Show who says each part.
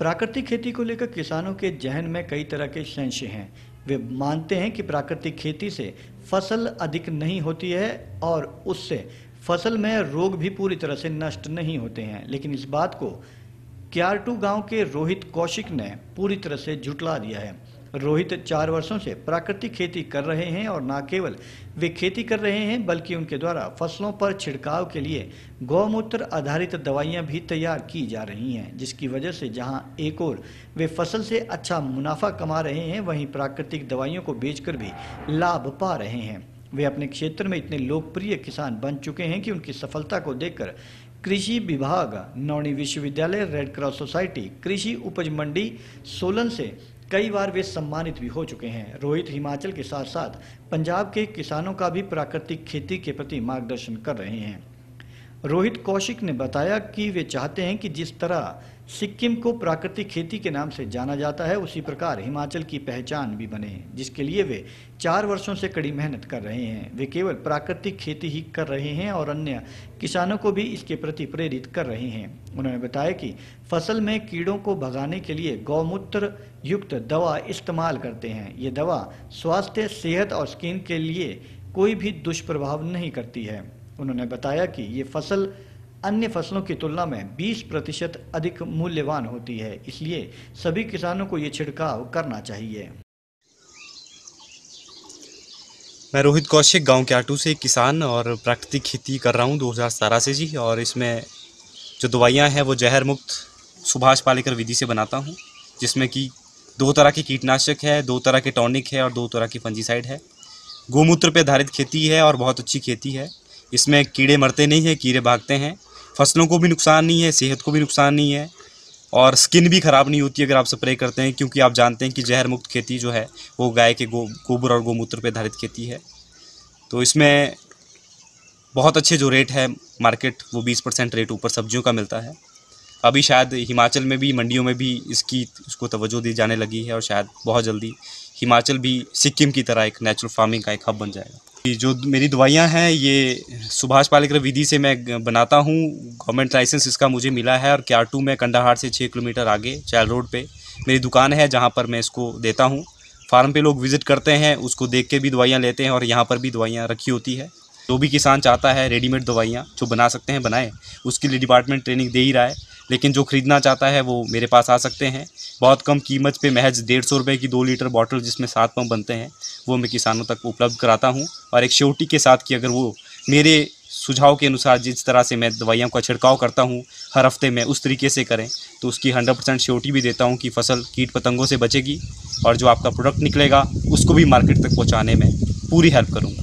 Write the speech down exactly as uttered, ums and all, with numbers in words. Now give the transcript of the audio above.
Speaker 1: प्राकृतिक खेती को लेकर किसानों के जहन में कई तरह के संशय हैं। वे मानते हैं कि प्राकृतिक खेती से फसल अधिक नहीं होती है और उससे फसल में रोग भी पूरी तरह से नष्ट नहीं होते हैं, लेकिन इस बात को क्यारटू गांव के रोहित कौशिक ने पूरी तरह से झुठला दिया है। रोहित चार वर्षों से प्राकृतिक खेती कर रहे हैं और न केवल वे खेती कर रहे हैं बल्कि उनके द्वारा फसलों पर छिड़काव के लिए गौमूत्र आधारित दवाइयां भी तैयार की जा रही हैं, जिसकी वजह से जहां एक ओर वे फसल से अच्छा मुनाफा कमा रहे हैं, वहीं प्राकृतिक दवाइयों को बेचकर भी लाभ पा रहे हैं। वे अपने क्षेत्र में इतने लोकप्रिय किसान बन चुके हैं कि उनकी सफलता को देखकर कृषि विभाग, नौणी विश्वविद्यालय, रेड क्रॉस सोसाइटी, कृषि उपज मंडी सोलन से कई बार वे सम्मानित भी हो चुके हैं। रोहित हिमाचल के साथ साथ पंजाब के किसानों का भी प्राकृतिक खेती के प्रति मार्गदर्शन कर रहे हैं। रोहित कौशिक ने बताया कि वे चाहते हैं कि जिस तरह सिक्किम को प्राकृतिक खेती के नाम से जाना जाता है, उसी प्रकार हिमाचल की पहचान भी बने, जिसके लिए वे चार वर्षों से कड़ी मेहनत कर रहे हैं। वे केवल प्राकृतिक खेती ही कर रहे हैं और अन्य किसानों को भी इसके प्रति प्रेरित कर रहे हैं। उन्होंने बताया कि फसल में कीड़ों को भगाने के लिए गौमूत्र युक्त दवा इस्तेमाल करते हैं। ये दवा स्वास्थ्य, सेहत और स्किन के लिए कोई भी दुष्प्रभाव नहीं करती है। उन्होंने बताया कि ये फसल अन्य फसलों की तुलना में बीस प्रतिशत अधिक मूल्यवान होती है, इसलिए सभी किसानों को ये छिड़काव करना चाहिए।
Speaker 2: मैं रोहित कौशिक गांव क्यारटू से एक किसान और प्राकृतिक खेती कर रहा हूं दो हज़ार सत्रह से जी। और इसमें जो दवाइयां हैं वो जहर मुक्त सुभाष पालेकर विधि से बनाता हूं, जिसमें कि दो तरह के कीटनाशक है, दो तरह के टॉनिक है और दो तरह की फंजीसाइड है। गोमूत्र पे आधारित खेती है और बहुत अच्छी खेती है। इसमें कीड़े मरते नहीं हैं, कीड़े भागते हैं, फसलों को भी नुकसान नहीं है, सेहत को भी नुकसान नहीं है और स्किन भी ख़राब नहीं होती अगर आप स्प्रे करते हैं, क्योंकि आप जानते हैं कि जहर मुक्त खेती जो है वो गाय के गो गोबर और गोमूत्र पे आधारित खेती है। तो इसमें बहुत अच्छे जो रेट है मार्केट, वो बीस परसेंट रेट ऊपर सब्जियों का मिलता है। अभी शायद हिमाचल में भी मंडियों में भी इसकी उसको तवज्जो दी जाने लगी है और शायद बहुत जल्दी हिमाचल भी सिक्किम की तरह एक नेचुरल फार्मिंग का एक हब बन जाएगा। जो मेरी दवाइयाँ हैं ये सुभाष पालेकर विधि से मैं बनाता हूँ। गवर्नमेंट लाइसेंस इसका मुझे मिला है और क्यारटू में कंडाहार से छः किलोमीटर आगे चाइल्ड रोड पे मेरी दुकान है, जहाँ पर मैं इसको देता हूँ। फार्म पे लोग विज़िट करते हैं, उसको देख के भी दवाइयाँ लेते हैं और यहाँ पर भी दवाइयाँ रखी होती है। जो भी किसान चाहता है रेडीमेड दवाइयाँ जो बना सकते हैं बनाए, उसके लिए डिपार्टमेंट ट्रेनिंग दे ही रहा है। लेकिन जो ख़रीदना चाहता है वो मेरे पास आ सकते हैं। बहुत कम कीमत पे महज डेढ़ सौ रुपये की दो लीटर बॉटल जिसमें सात पंप बनते हैं वो मैं किसानों तक उपलब्ध कराता हूँ। और एक श्योरिटी के साथ कि अगर वो मेरे सुझाव के अनुसार जिस तरह से मैं दवाइयों का छिड़काव करता हूँ हर हफ्ते में उस तरीके से करें तो उसकी हंड्रेड परसेंट श्योरिटी भी देता हूँ कि फसल कीट पतंगों से बचेगी और जो आपका प्रोडक्ट निकलेगा उसको भी मार्केट तक पहुँचाने में पूरी हेल्प करूँगा।